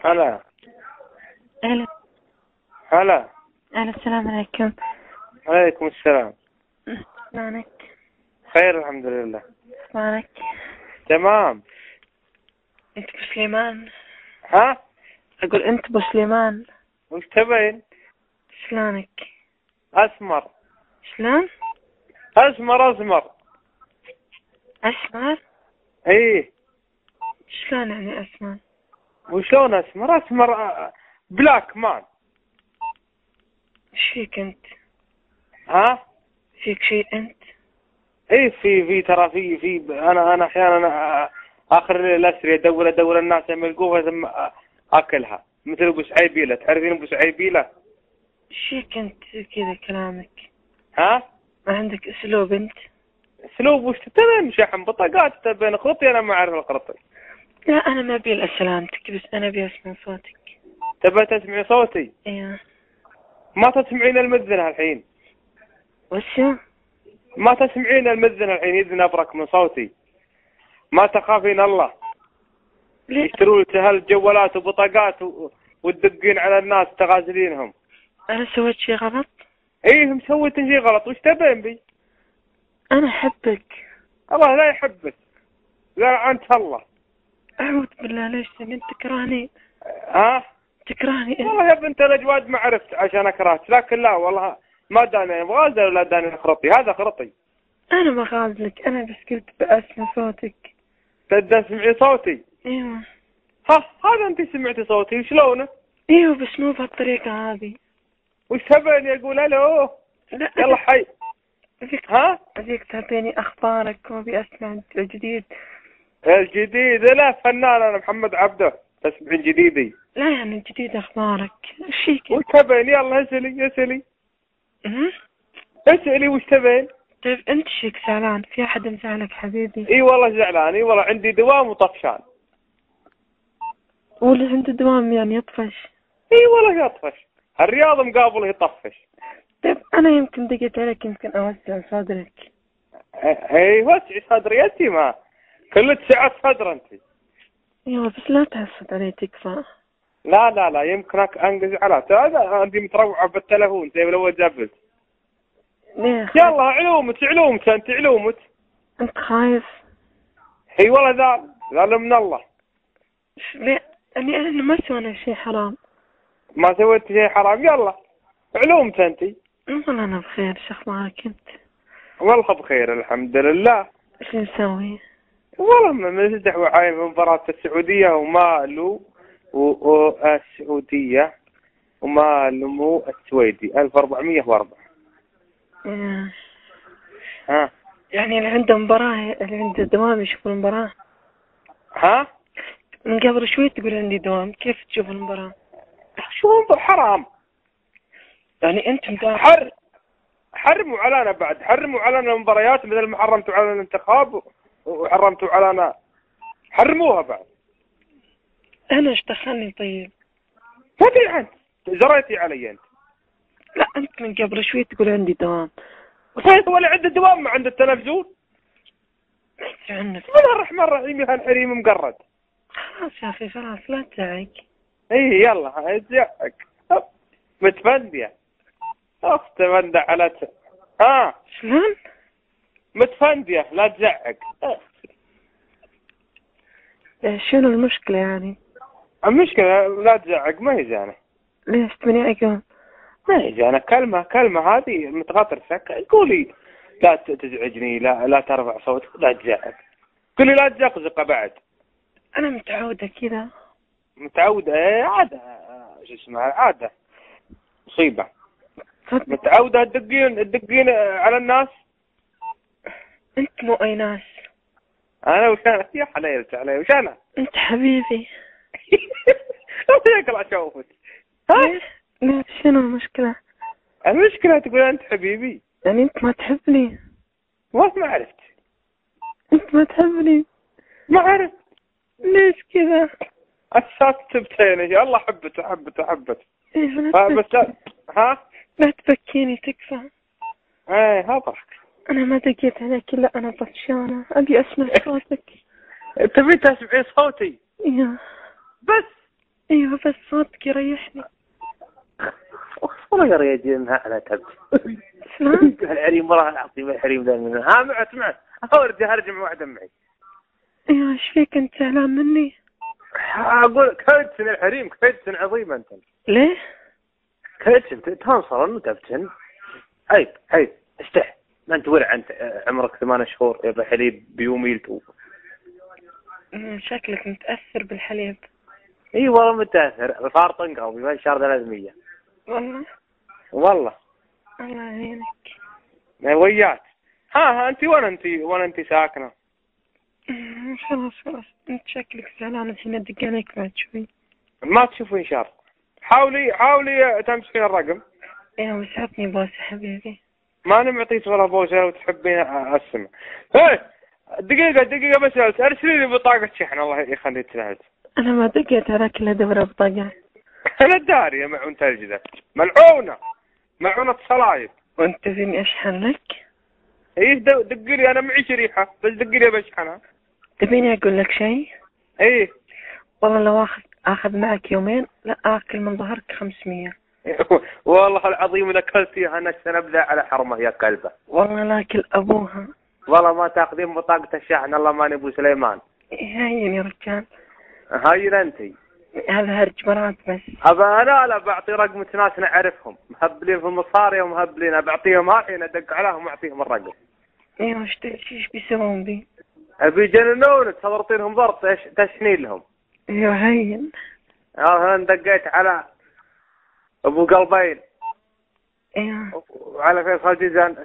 هلا أهلا. هلا. السلام عليكم. عليكم السلام. شلونك؟ خير الحمد لله. شلونك؟ تمام. أنت أبو سليمان؟ ها؟ أقول أنت أبو سليمان. وش تبين؟ شلونك؟ أسمر. شلون؟ أسمر أسمر. أسمر؟ إيه. شلون يعني أسمر؟ وشلون أسمر؟ أسمر بلاك مان. إيش فيك أنت؟ ها؟ فيك شيء أنت؟ إيه في ترى في أنا أحيانا آخر الليل أسري أدور الناس يملقوها ثم أكلها مثل أبو سعيبيلة. تعرفين أبو سعيبيلة؟ إيش فيك أنت كذا كلامك؟ ها؟ ما عندك أسلوب أنت؟ اسلوب وش تبين؟ شحن بطاقات تبين خطي. أنا ما أعرف الخطي. لا أنا ما أبي سلامتك، بس أنا أبي أسمع صوتك. تبى تسمعي صوتي؟ إيه. ما تسمعين المذنة الحين. وشو؟ ما تسمعين المذنة الحين يذن أبرك من صوتي. ما تخافين الله. ليه؟ يشتروا لك هالجوالات وبطاقات وتدقين على الناس تغازلينهم. أنا سويت شيء غلط؟ ايه مسويت شيء غلط. وش تبين بي؟ أنا أحبك. الله لا يحبك. لا أنت الله. أعوذ بالله، ليش أنت تكرهني؟ ها؟ تكرهني أنت؟ والله يا بنت الأجواد ما عرفت عشان أكرهت، لكن لا والله ما داني غازل ولا داني خرطي. هذا خرطي. أنا ما غازلك، أنا بس قلت بأسمع صوتك. تسمعي صوتي؟ ايوه. ها هذا انت سمعتي صوتي وشلونه؟ ايوه بس مو بهالطريقة هذه. وش تبين يقول الو؟ لا يلا حي. ها؟ أبيك تعطيني أخبارك وأبي أسمع الجديد. الجديد؟ لا فنان أنا محمد عبده. تسمعين جديدي؟ لا يعني الجديد أخبارك ايش فيك؟ وش تبين؟ يلا اسألي. اسألي وش تبين؟ طيب أنت شيك زعلان؟ في أحد مزعلك حبيبي؟ اي والله زعلان. اي والله عندي دوام وطفشان. واللي عنده دوام يعني يطفش؟ اي والله يطفش. الرياض مقابله يطفش. طيب أنا يمكن دقيت عليك، يمكن أوسع صدرك. اي وسعي صدري انت. ما كل سعة صدر انت. ايوه بس لا تحسد علي تكفى. لا يمكنك انقز على هذا. عندي متروعة بالتلفون زي لو جبت. ليه خايف؟ يلا علومك انت علومك. أنت خايف؟ اي والله ذال من الله. ليه؟ يعني أنا ما سوينا شيء حرام. ما سويت شيء حرام. يلا علومك انت. والله أنا بخير، شو أخبارك أنت؟ والله بخير الحمد لله. ايش نسوي؟ والله من دحوة عايم في مباراة السعودية ومالو والسعودية ومالو السويدي 1404. ها؟ يعني اللي عنده مباراة، اللي عنده دوام يشوف المباراة. ها؟ من قبل شوي تقول عندي دوام، كيف تشوف المباراة؟ شو حرام؟ يعني أنت مدافع. حرموا علينا بعد. حرموا علينا المباريات مثل ما حرمتوا علينا الانتخاب وحرمتوا علينا. حرموها بعد. أنا ايش دخلني طيب؟ ما ادري عنك. جريتي علي انت. لا أنت من قبل شوي تقول عندي دوام. طيب ولا عند الدوام ما عند التلفزيون؟ ما عنك. بسم الله الرحمن الرحيم. يا الحريم مقرد. خلاص يا أخي خلاص لا تزعق. ايه يلا ازعق. متفندية. تفندى على ها؟ شلون؟ متفندية لا تزعق. شنو المشكلة يعني؟ المشكلة لا تزعق. ما هي زانة. ليش تبني أقوم؟ ما هي زانة. كلمة هذه متغطرسة. قولي لا تزعجني. لا ترفع صوتك. لا تزعق. قولي لا تزقزق بعد. أنا متعودة كذا. متعودة؟ عادة. شو اسمها عادة. مصيبة. صدق. متعودة تدقين على الناس. أنت مو أي ناس. أنا وش أنا؟ يا حليل علي وش أنا؟ أنت حبيبي. يقلع أشوفك. ها؟ ليش شنو المشكلة؟ المشكلة تقول أنت حبيبي. يعني أنت ما تحبني؟ ما عرفت. أنت ما تحبني؟ ما عرفت. ليش كذا؟ أساس تبتيني. الله حبت. إيه بس ها؟ لا تبكيني تكفى. ايه هضرك. أنا ما دقيت عليك إلا أنا طفشانة، أبي أسمع صوتك. تبي تسمعي صوتي؟ إيه. بس ايوه بس صوتك يريحني. والله يا رجال انا تعبت. شلون؟ الحريم والله العظيم الحريم ذا منه. ها معت ارجع مع واحدة معي. ايوه ايش فيك انت زعلان مني؟ اقول كيدسن الحريم كيدسن عظيمة انت. ليه؟ كيدسن تنصر انه تبتن. عيب استح. ما انت ورع انت عمرك 8 شهور يا حليب بيوميلتو. شكلك متأثر بالحليب. اي والله متاثر الفارطن قوي ما شهر 300. والله والله الله يعينك. وياك. ها انت وين انت ساكنه؟ خلاص انت شكلك زعلان الحين ادق عليك بعد شوي. ما تشوفين شر. حاولي تمسكين الرقم. ايوه بس عطني بوسه حبيبي. ما انا معطيك ولا بوسه لو تحبين اسمع. ايه دقيقه بس ارسلي لي بطاقه شحن الله يخليك تنهد. انا ما دقيت على كل دورة بطاقة. انا داري يا معون تلجده معونة صلايب. وانت تبيني اشحن لك؟ ايه دقي لي انا معي شريحه بس دقي لي بشحنها. تبيني اقول لك شيء؟ ايه والله لو اخذ معك يومين لا اكل من ظهرك 500. والله العظيم اذا اكلتيها انا سنبدا على حرمه يا كلبه. والله لاكل ابوها. والله ما تاخذين بطاقه الشحن الله ماني ابو سليمان. هاين يا رجال. هاي انتي. هذا هرج مرات بس. ابا انا لا بعطي رقم ناس نعرفهم مهبلين في المصاري ومهبلين بعطيهم الحين ادق عليهم واعطيهم الرقم. ايوه ايش بيسوون بي؟ ابي يجننون تصورتينهم ضرب تشنين لهم. ايوه هين. انا دقيت على ابو قلبين. ايوه وعلى فيصل جيزان.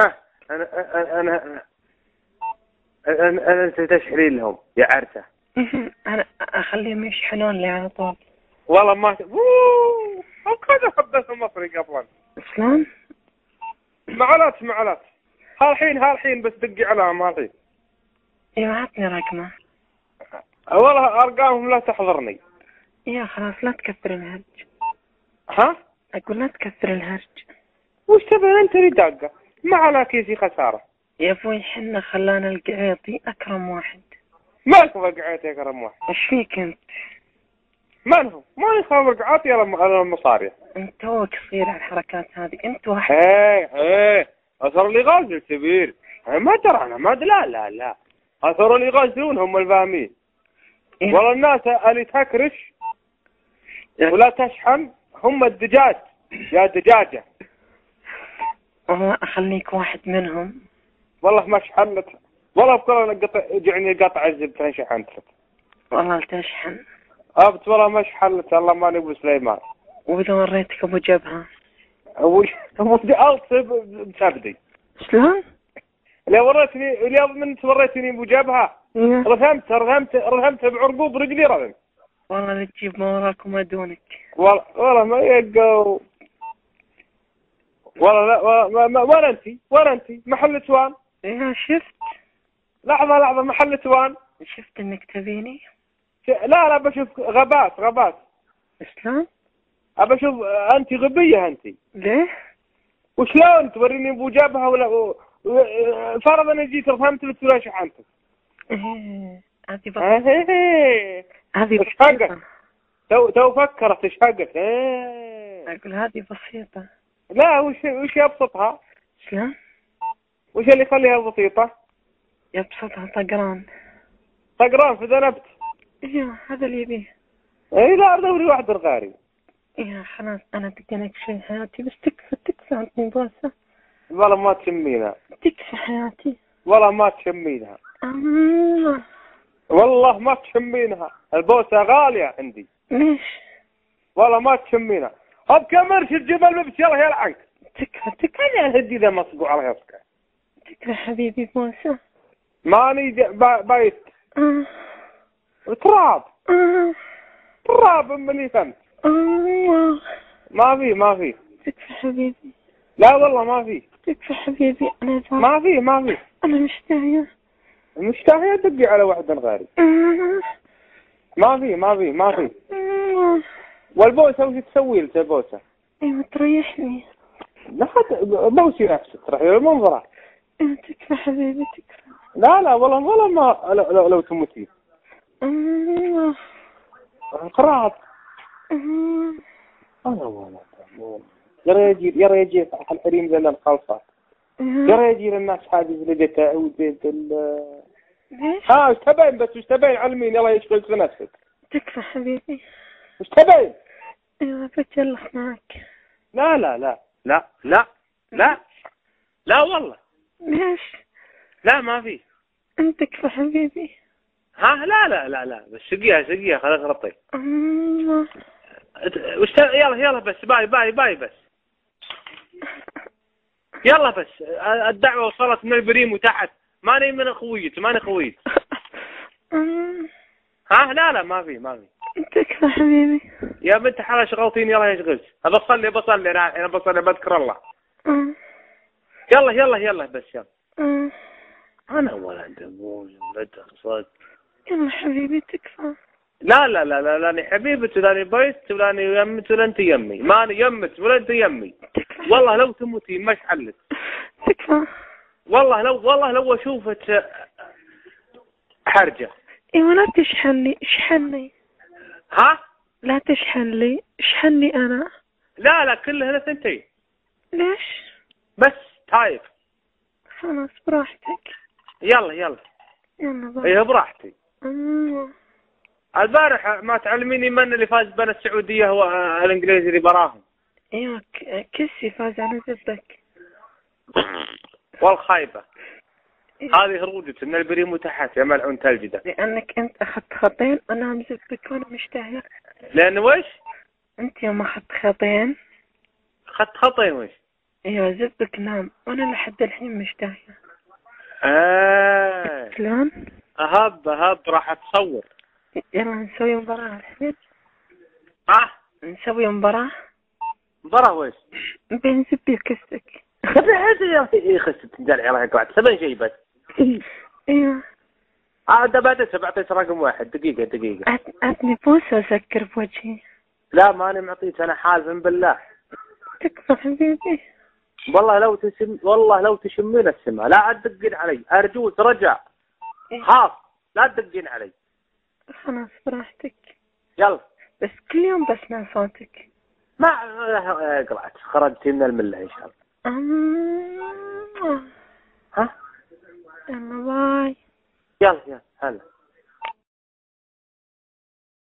انا انت تشحنين لهم يا عرسه. انا اخليهم يشحنون لي على طول. والله ما كذا حبيت المصري قبلا. شلون؟ معلات هالحين بس دقي عليهم هالحين. ايوه عطني رقمه. والله ارقامهم لا تحضرني. ايوه خلاص لا تكثر الهرج. ها؟ اقول لا تكثر الهرج. وش تبي انت اللي داقه؟ ما على كيسي خساره. يا ابوي حنا خلانا القعيطي اكرم واحد. مالك وقعت يا كرم واحد؟ ايش فيك انت؟ من هو؟ ما يخاف وقعات يا المصاري. انت توك صغير على الحركات هذه انت واحد. ايه اثر اللي غازل كبير. ما ترى انا ما لا اثر اللي غازلون هم الفاهمين. إيه؟ والله الناس اللي تكرش ولا تشحن هم الدجاج يا دجاجه. والله اخليك واحد منهم. والله ما شحنت والله بكره قطع الزبده شحنت لك. والله تشحن. ابت والله ما شحنت الله ماني ابو سليمان. واذا وريتك ابو جبهه. ابو بسبدي. شلون؟ اللي من وريتني ابو جبهه. رغمت بعرقوب رجلي رغم. والله لا تجيب ما وراك وما دونك. والله ما يقو. والله لا وين انت محل توان. ايه شفت. لحظه محل توان. شفت انك تبيني. لا بشوف غبات. شلون؟ ابى اشوف انت غبيه انت. ليه؟ وشلون توريني ابو جبهه ولا فرضا انا جيت فهمت لك ولا شحنتك. هذه بسيطة. هذه بسيطة. تو فكرت ايش حقك. اقول هذه بسيطة. لا وش يبسطها؟ شلون؟ وش اللي يخليها بسيطة؟ يبسطها طقران في ذنبت. ايوه هذا اللي يبيه. اي لا دوري واحد غاري. ايه خلاص انا تقنك شيء حياتي بس تكفى عطني بوسة. والله ما تشمينها. تكفى حياتي. والله ما تشمينها. والله ما تشمينها البوسة غالية عندي. ليش؟ والله ما تشمينها. كمرش الجبل مبشي الله يلعنك. تكفى انا الهدي ذا مصقوع على يصقع. تكفى حبيبي بوسة. ماني بايت. تراب مني فهمت. ما في. تكفى حبيبي. لا والله ما في. تكفى حبيبي انا ما في. انا مشتاهية دقي على واحد غاري. ما في. والبوسة وش تسوي لك البوسة؟ ايوه تريحني. لا بوسي نفسك ترحي المنظرة. تكفى حبيبي تكفى. لا والله ما لو تموتي. قراب انا والله يا ريت الحريم زي الخلصات. يا ريت للناس حاجز لقيتها وزيت ليش؟ وش تبين بس وش تبين على مين؟ يلا يشغلك في نفسك. تكفى حبيبي. وش تبين؟ ايوه بتجلخ معك. لا لا لا لا لا لا لا والله. ليش؟ لا ما في. انت تكفى حبيبي. ها لا لا لا لا بس سقيها خليك غطي. يلا بس باي بس. يلا بس الدعوة وصلت من البريم وتحت. ماني من خويت. ها لا ما في. تكفى حبيبي. يا بنت حلا شغلتين يلا يشغلش. بصلي انا بصلي بذكر الله. يلا بس يلا. انا ولد ابوي ولد صدق. يلا حبيبي تكفى. لا لاني حبيبتي لاني بيت ولاني يمت ولا انت يمي. ماني يمت ولا انت يمي. والله لو تموتي مش حلت. تكفى. والله لو اشوفك حرجة. ايوه لا تشحنني. اشحنني. ها؟ لا تشحن لي. اشحنني انا. لا كلهن ثنتين. ليش؟ بس تايف. خلاص براحتك. يلا باي. ايه براحتي. البارح ما تعلميني من اللي فاز بين السعودية والانجليزي اللي براهم. ايوه كسي فاز على زبك. والخايبة. هذه هروجة ان البريم تحت يا ملعون تلجده. لانك انت اخذت خطين انا مزبك وانا مشتاهية. لان وش؟ انت يوم اخذت خطين. اخذت خطين وش؟ ايوه زبك نام وانا لحد الحين مشتاهية. شلون؟ اهب راح تصور. يلا نسوي مباراة الحين. نسوي مباراة وش؟ بين زبي وكستك. يا اخي تنجلع رايك واحد 7 شيء بس. ايوه. عاد بعطيك رقم واحد. دقيقة. عطني بوسة وسكر بوجهي. لا ماني معطيك انا حالف بالله. تكفى حبيبي. والله لو تشمين السماء لا تدقين علي. ارجوك رجع. خاف لا تدقين علي. خلاص براحتك. يلا. بس كل يوم بسمع صوتك. ما قرأت خرجتي من الملة ان شاء الله. ها؟ يلا باي. يلا هلا.